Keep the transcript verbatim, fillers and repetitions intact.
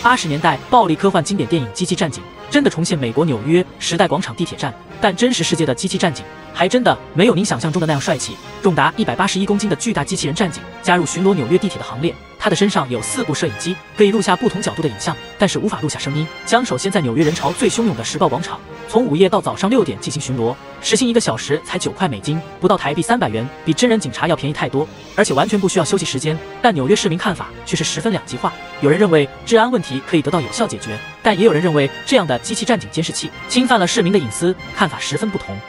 八十年代暴力科幻经典电影《机器战警》真的重现美国纽约时代广场地铁站，但真实世界的机器战警还真的没有您想象中的那样帅气。重达一百八十一公斤的巨大机器人战警加入巡逻纽约地铁的行列，它的身上有四部摄影机，可以录下不同角度的影像，但是无法录下声音。将首先在纽约人潮最汹涌的时报广场，从午夜到早上六点进行巡逻，时薪一个小时才九块美金，不到台币三百元，比真人警察要便宜太多，而且完全不需要休息时间。但纽约市民看法却是十分两极化，有人认为治安问题可以得到有效解决，但也有人认为这样的机器战警监视器侵犯了市民的隐私，看法十分不同。